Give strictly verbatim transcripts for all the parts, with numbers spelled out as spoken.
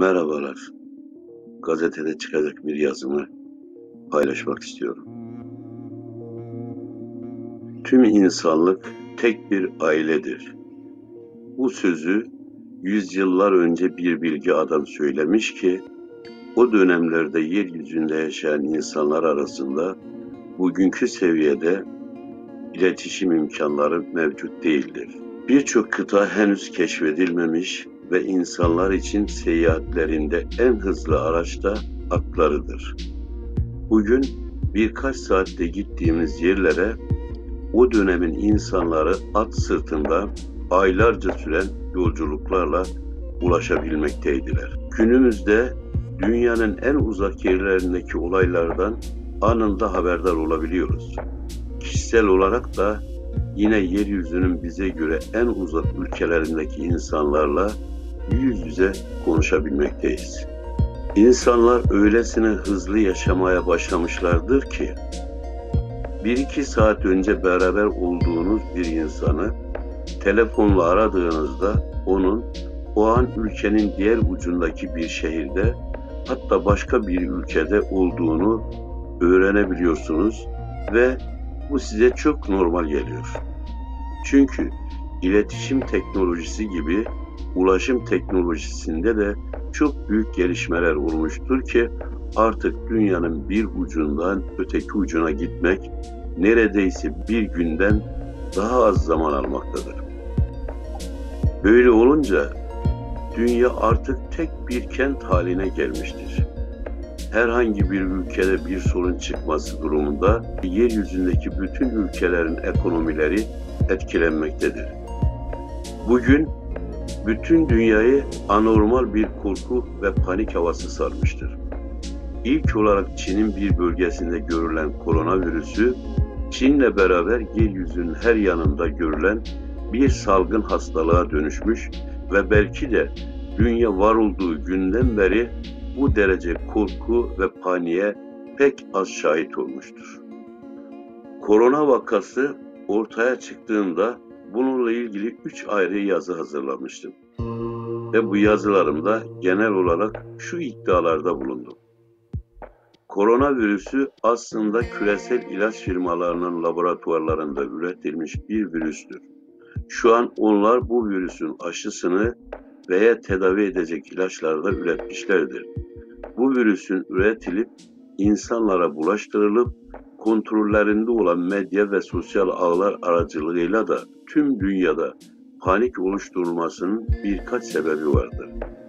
Merhabalar. Gazetede çıkacak bir yazımı paylaşmak istiyorum. Tüm insanlık tek bir ailedir. Bu sözü yüzyıllar önce bir bilgi adam söylemiş ki, o dönemlerde yeryüzünde yaşayan insanlar arasında bugünkü seviyede iletişim imkanları mevcut değildir. Birçok kıta henüz keşfedilmemiş ve insanlar için seyahatlerinde en hızlı araç da atlarıdır. Bugün birkaç saatte gittiğimiz yerlere o dönemin insanları at sırtında aylarca süren yolculuklarla ulaşabilmekteydiler. Günümüzde dünyanın en uzak yerlerindeki olaylardan anında haberdar olabiliyoruz. Kişisel olarak da yine yeryüzünün bize göre en uzak ülkelerindeki insanlarla yüz yüze konuşabilmekteyiz. İnsanlar öylesine hızlı yaşamaya başlamışlardır ki, bir iki saat önce beraber olduğunuz bir insanı telefonla aradığınızda onun o an ülkenin diğer ucundaki bir şehirde, hatta başka bir ülkede olduğunu öğrenebiliyorsunuz ve bu size çok normal geliyor. Çünkü iletişim teknolojisi gibi ulaşım teknolojisinde de çok büyük gelişmeler olmuştur ki artık dünyanın bir ucundan öteki ucuna gitmek neredeyse bir günden daha az zaman almaktadır. Böyle olunca dünya artık tek bir kent haline gelmiştir. Herhangi bir ülkede bir sorun çıkması durumunda yeryüzündeki bütün ülkelerin ekonomileri etkilenmektedir. Bugün bütün dünyayı anormal bir korku ve panik havası sarmıştır. İlk olarak Çin'in bir bölgesinde görülen koronavirüsü, Çin'le beraber yeryüzünün her yanında görülen bir salgın hastalığa dönüşmüş ve belki de dünya var olduğu günden beri bu derece korku ve paniğe pek az şahit olmuştur. Korona vakası ortaya çıktığında bununla ilgili üç ayrı yazı hazırlamıştım. Ve bu yazılarımda genel olarak şu iddialarda bulundum. Koronavirüsü aslında küresel ilaç firmalarının laboratuvarlarında üretilmiş bir virüstür. Şu an onlar bu virüsün aşısını veya tedavi edecek ilaçları da üretmişlerdir. Bu virüsün üretilip insanlara bulaştırılıp kontrollerinde olan medya ve sosyal ağlar aracılığıyla da tüm dünyada panik oluşturulmasının birkaç sebebi vardır.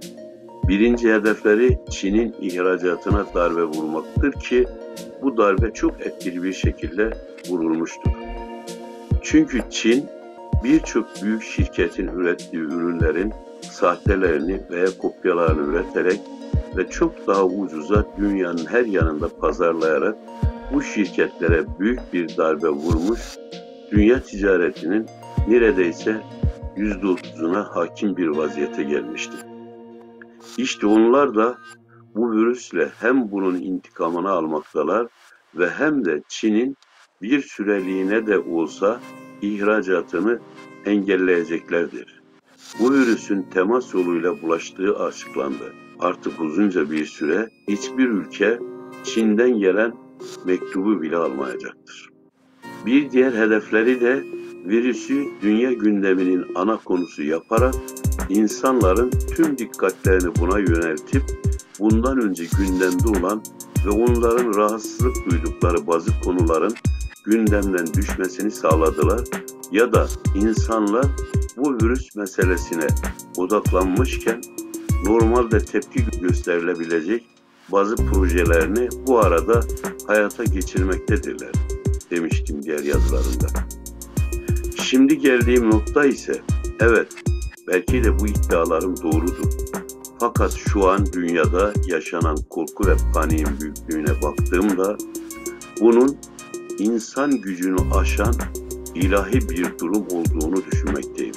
Birinci hedefleri Çin'in ihracatına darbe vurmaktır ki bu darbe çok etkili bir şekilde vurulmuştur. Çünkü Çin birçok büyük şirketin ürettiği ürünlerin sahtelerini veya kopyalarını üreterek ve çok daha ucuza dünyanın her yanında pazarlayarak bu şirketlere büyük bir darbe vurmuş, dünya ticaretinin neredeyse yüzde otuzuna hakim bir vaziyete gelmişti. İşte onlar da bu virüsle hem bunun intikamını almaktalar ve hem de Çin'in bir süreliğine de olsa ihracatını engelleyeceklerdir. Bu virüsün temas yoluyla bulaştığı açıklandı. Artık uzunca bir süre hiçbir ülke Çin'den gelen mektubu bile almayacaktır. Bir diğer hedefleri de virüsü dünya gündeminin ana konusu yaparak insanların tüm dikkatlerini buna yöneltip bundan önce gündemde olan ve onların rahatsızlık duydukları bazı konuların gündemden düşmesini sağladılar ya da insanlar bu virüs meselesine odaklanmışken normalde tepki gösterilebilecek bazı projelerini bu arada hayata geçirmektedirler demiştim diğer yazılarımda. Şimdi geldiğim nokta ise evet, belki de bu iddialarım doğrudur. Fakat şu an dünyada yaşanan korku ve paniğin büyüklüğüne baktığımda bunun insan gücünü aşan ilahi bir durum olduğunu düşünmekteyim.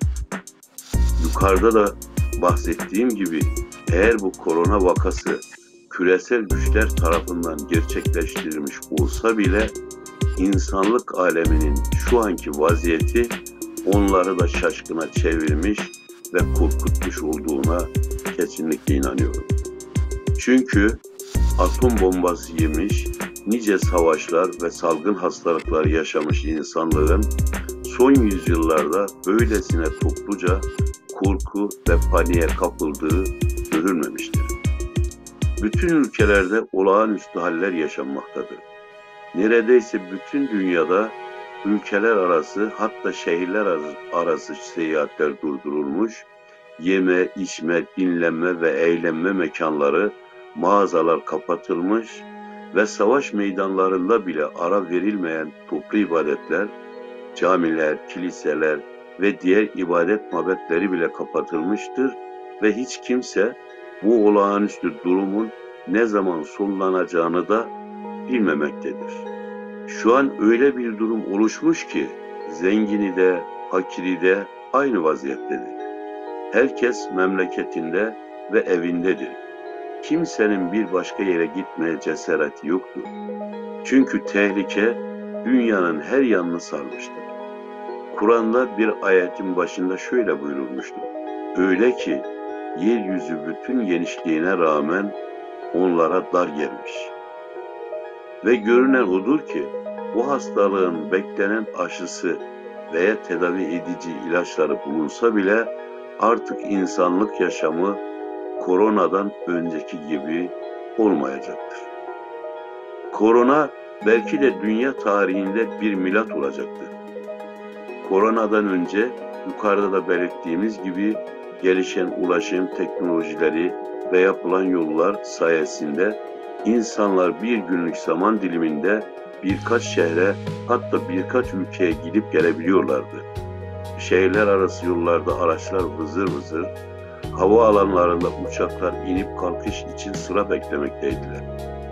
Yukarıda da bahsettiğim gibi eğer bu korona vakası küresel güçler tarafından gerçekleştirilmiş olsa bile insanlık aleminin şu anki vaziyeti onları da şaşkına çevirmiş ve korkutmuş olduğuna kesinlikle inanıyorum. Çünkü atom bombası yemiş, nice savaşlar ve salgın hastalıklar yaşamış insanlığın son yüzyıllarda böylesine topluca korku ve paniğe kapıldığı görülmemiştir. Bütün ülkelerde olağanüstü haller yaşanmaktadır. Neredeyse bütün dünyada ülkeler arası, hatta şehirler arası seyahatler durdurulmuş, yeme, içme, dinlenme ve eğlenme mekanları, mağazalar kapatılmış ve savaş meydanlarında bile ara verilmeyen toplu ibadetler, camiler, kiliseler ve diğer ibadet mabetleri bile kapatılmıştır ve hiç kimse bu olağanüstü durumun ne zaman sonlanacağını da bilmemektedir. Şu an öyle bir durum oluşmuş ki zengini de, fakiri de aynı vaziyettedir. Herkes memleketinde ve evindedir. Kimsenin bir başka yere gitmeye cesareti yoktur. Çünkü tehlike dünyanın her yanını sarmıştır. Kur'an'da bir ayetin başında şöyle buyurulmuştur. Öyle ki yeryüzü bütün genişliğine rağmen onlara dar gelmiş. Ve görünen odur ki bu hastalığın beklenen aşısı veya tedavi edici ilaçları bulunsa bile artık insanlık yaşamı koronadan önceki gibi olmayacaktır. Korona belki de dünya tarihinde bir milat olacaktır. Koronadan önce yukarıda da belirttiğimiz gibi gelişen ulaşım teknolojileri ve yapılan yollar sayesinde insanlar bir günlük zaman diliminde birkaç şehre, hatta birkaç ülkeye gidip gelebiliyorlardı. Şehirler arası yollarda araçlar vızır vızır, havaalanlarında uçaklar inip kalkış için sıra beklemekteydiler.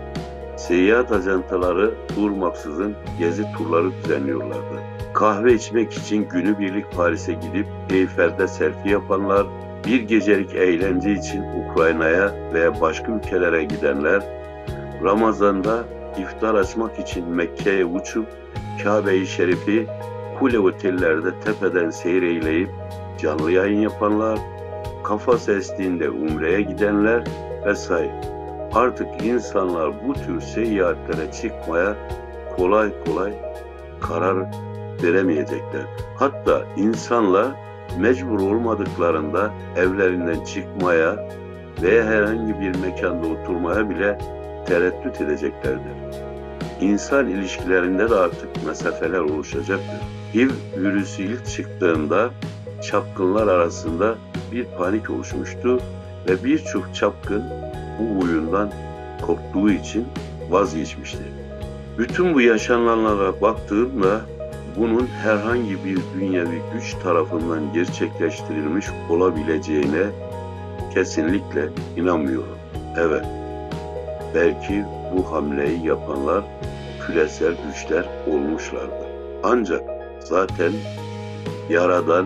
Seyahat ajantaları durmaksızın gezi turları düzenliyorlardı. Kahve içmek için günübirlik Paris'e gidip Eyfel'de selfie yapanlar, bir gecelik eğlence için Ukrayna'ya veya başka ülkelere gidenler, Ramazan'da iftar açmak için Mekke'ye uçup Kabe-i Şerif'i kule otellerde tepeden seyreyleyip canlı yayın yapanlar, kafası estiğinde Umre'ye gidenler vesaire. Artık insanlar bu tür seyahatlere çıkmaya kolay kolay karar veremeyecekler. Hatta insanlar mecbur olmadıklarında evlerinden çıkmaya veya herhangi bir mekanda oturmaya bile tereddüt edeceklerdir. İnsan ilişkilerinde de artık mesafeler oluşacaktır. H I V virüsü ilk çıktığında çapkınlar arasında bir panik oluşmuştu ve birçok çapkın bu oyundan korktuğu için vazgeçmişti. Bütün bu yaşananlara baktığımda bunun herhangi bir dünyevi güç tarafından gerçekleştirilmiş olabileceğine kesinlikle inanmıyorum. Evet, belki bu hamleyi yapanlar küresel güçler olmuşlardı. Ancak zaten Yaradan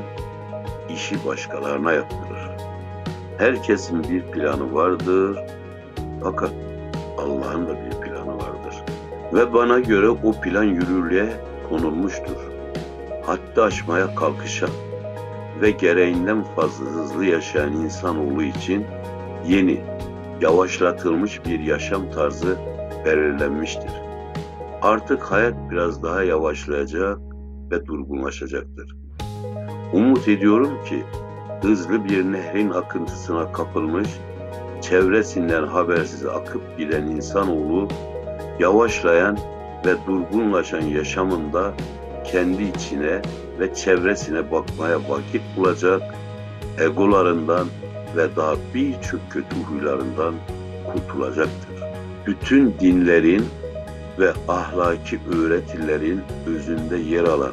işi başkalarına yaptırır. Herkesin bir planı vardır, fakat Allah'ın da bir planı vardır. Ve bana göre o plan yürürlüğe konulmuştur. Haddi aşmaya kalkışan ve gereğinden fazla hızlı yaşayan insanoğlu için yeni, yavaşlatılmış bir yaşam tarzı belirlenmiştir. Artık hayat biraz daha yavaşlayacak ve durgunlaşacaktır. Umut ediyorum ki hızlı bir nehrin akıntısına kapılmış, çevresinden habersiz akıp giden insanoğlu, yavaşlayan ve durgunlaşan yaşamında kendi içine ve çevresine bakmaya vakit bulacak, egolarından ve daha birçok kötü huylarından kurtulacaktır. Bütün dinlerin ve ahlaki öğretilerin özünde yer alan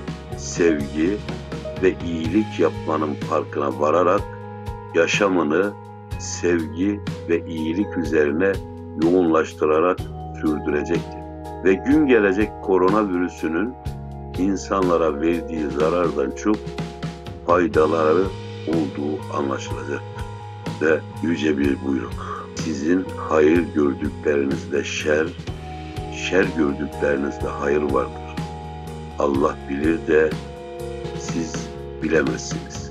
sevgi ve iyilik yapmanın farkına vararak yaşamını sevgi ve iyilik üzerine yoğunlaştırarak sürdürecektir. Ve gün gelecek koronavirüsünün insanlara verdiği zarardan çok faydaları olduğu anlaşılacaktır. Ve yüce bir buyruk. Sizin hayır gördüklerinizde şer, şer gördüklerinizde hayır vardır. Allah bilir de siz bilemezsiniz.